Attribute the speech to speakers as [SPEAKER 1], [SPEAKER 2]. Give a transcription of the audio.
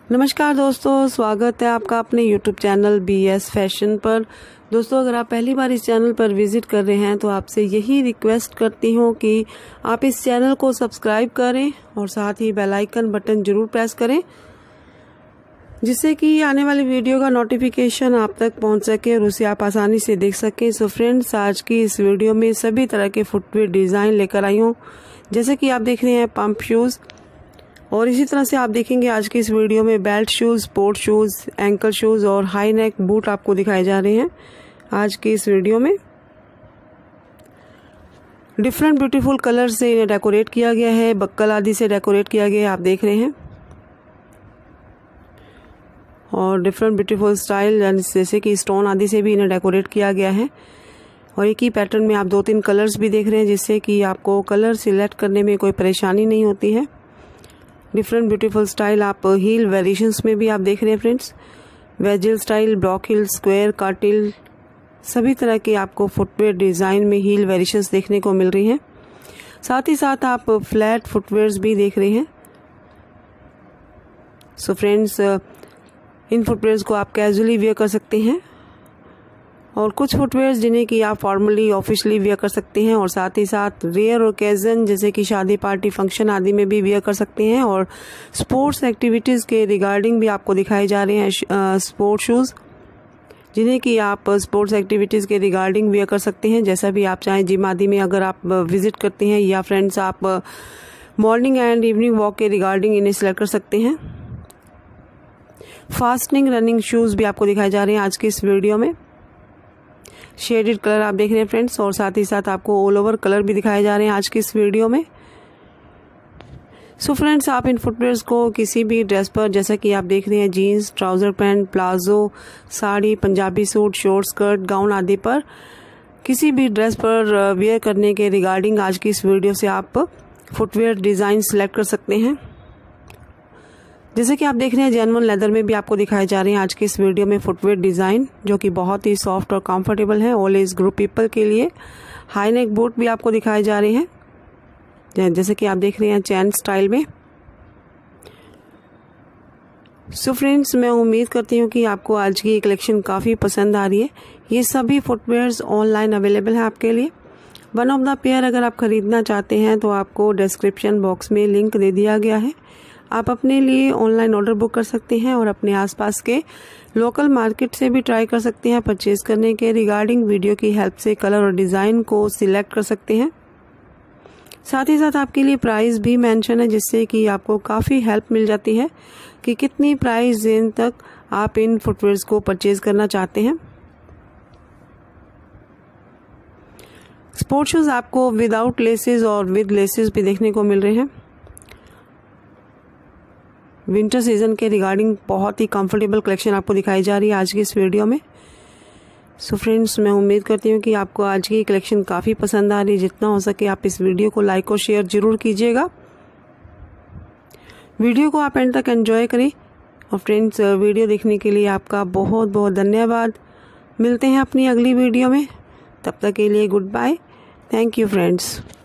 [SPEAKER 1] नमस्कार दोस्तों, स्वागत है आपका अपने YouTube चैनल BS फैशन पर। दोस्तों, अगर आप पहली बार इस चैनल पर विजिट कर रहे हैं तो आपसे यही रिक्वेस्ट करती हूँ कि आप इस चैनल को सब्सक्राइब करें और साथ ही बेल आइकन बटन जरूर प्रेस करें, जिससे कि आने वाली वीडियो का नोटिफिकेशन आप तक पहुंच सके और उसे आप आसानी से देख सकें। सो फ्रेंड्स, आज की इस वीडियो में सभी तरह के फुटवेयर डिज़ाइन लेकर आई हूँ, जैसे कि आप देख रहे हैं पंप शूज़, और इसी तरह से आप देखेंगे आज की इस वीडियो में belt shoes, sport shoes, ankle shoes और हाई नेक बूट आपको दिखाए जा रहे हैं। आज की इस वीडियो में डिफरेंट ब्यूटीफुल कलर से इन्हें डेकोरेट किया गया है, बक्कल आदि से डेकोरेट किया गया है, आप देख रहे हैं। और डिफरेंट ब्यूटीफुल स्टाइल जैसे कि स्टोन आदि से भी इन्हें डेकोरेट किया गया है। और एक ही पैटर्न में आप 2-3 कलर्स भी देख रहे हैं, जिससे कि आपको कलर सिलेक्ट करने में कोई परेशानी नहीं होती है। डिफरेंट ब्यूटीफुल स्टाइल आप हील वेरिएशंस में भी आप देख रहे हैं फ्रेंड्स। वेजिल style, block heel, square, cut heel, सभी तरह के आपको फुटवेयर डिज़ाइन में हील वेरिएशंस देखने को मिल रही हैं। साथ ही साथ आप फ्लैट फुटवेयर्स भी देख रहे हैं। सो फ्रेंड्स, इन फुटवेयर्स को आप कैजुअली वेयर कर सकते हैं, और कुछ फुटवेयर्स जिन्हें कि आप फॉर्मली ऑफिशियली वेयर कर सकते हैं, और साथ ही साथ रेयर ओकेजन जैसे कि शादी, पार्टी, फंक्शन आदि में भी वेयर कर सकते हैं। और स्पोर्ट्स एक्टिविटीज़ के रिगार्डिंग भी आपको दिखाए जा रहे हैं स्पोर्ट शूज़, जिन्हें कि आप स्पोर्ट्स एक्टिविटीज़ के रिगार्डिंग वेयर कर सकते हैं, जैसा भी आप चाहें। जिम आदि में अगर आप विजिट करते हैं, या फ्रेंड्स आप मॉर्निंग एंड इवनिंग वॉक के रिगार्डिंग इन्हें सेलेक्ट कर सकते हैं। फास्टनिंग रनिंग शूज़ भी आपको दिखाए जा रहे हैं आज की इस वीडियो में। शेडेड कलर आप देख रहे हैं फ्रेंड्स, और साथ ही साथ आपको ऑल ओवर कलर भी दिखाए जा रहे हैं आज की इस वीडियो में। सो फ्रेंड्स, आप इन फुटवेयर्स को किसी भी ड्रेस पर, जैसा कि आप देख रहे हैं, jeans, trouser pant, palazzo, sari, Punjabi suit, short skirt, gown आदि पर, किसी भी ड्रेस पर वेयर करने के रिगार्डिंग आज की इस वीडियो से आप फुटवेयर डिज़ाइन सेलेक्ट कर सकते हैं। जैसे कि आप देख रहे हैं, जेन्युइन लेदर में भी आपको दिखाए जा रहे हैं आज की इस वीडियो में फुटवेयर डिज़ाइन, जो कि बहुत ही सॉफ्ट और कंफर्टेबल है ऑल एज ग्रुप पीपल के लिए। हाई नेक बूट भी आपको दिखाए जा रहे हैं, जैसे कि आप देख रहे हैं चैन स्टाइल में। सो फ्रेंड्स, मैं उम्मीद करती हूँ कि आपको आज की ये कलेक्शन काफ़ी पसंद आ रही है। ये सभी फुटवेयर्स ऑनलाइन अवेलेबल है आपके लिए। वन ऑफ द पेयर अगर आप खरीदना चाहते हैं तो आपको डिस्क्रिप्शन बॉक्स में लिंक दे दिया गया है। आप अपने लिए ऑनलाइन ऑर्डर बुक कर सकते हैं, और अपने आसपास के लोकल मार्केट से भी ट्राई कर सकते हैं परचेज करने के रिगार्डिंग। वीडियो की हेल्प से कलर और डिज़ाइन को सिलेक्ट कर सकते हैं। साथ ही साथ आपके लिए प्राइस भी मेंशन है, जिससे कि आपको काफ़ी हेल्प मिल जाती है कि कितनी प्राइस रेंज तक आप इन फुटवेयर्स को परचेज करना चाहते हैं। स्पोर्ट शूज़ आपको विदाउट लेसेस और विद लेसेस भी देखने को मिल रहे हैं। विंटर सीजन के रिगार्डिंग बहुत ही कंफर्टेबल कलेक्शन आपको दिखाई जा रही है आज की इस वीडियो में। सो फ्रेंड्स, मैं उम्मीद करती हूँ कि आपको आज की कलेक्शन काफ़ी पसंद आ रही है। जितना हो सके आप इस वीडियो को लाइक और शेयर जरूर कीजिएगा। वीडियो को आप एंड तक एंजॉय करें। और फ्रेंड्स, वीडियो देखने के लिए आपका बहुत बहुत धन्यवाद। मिलते हैं अपनी अगली वीडियो में, तब तक के लिए good bye. Thank you friends.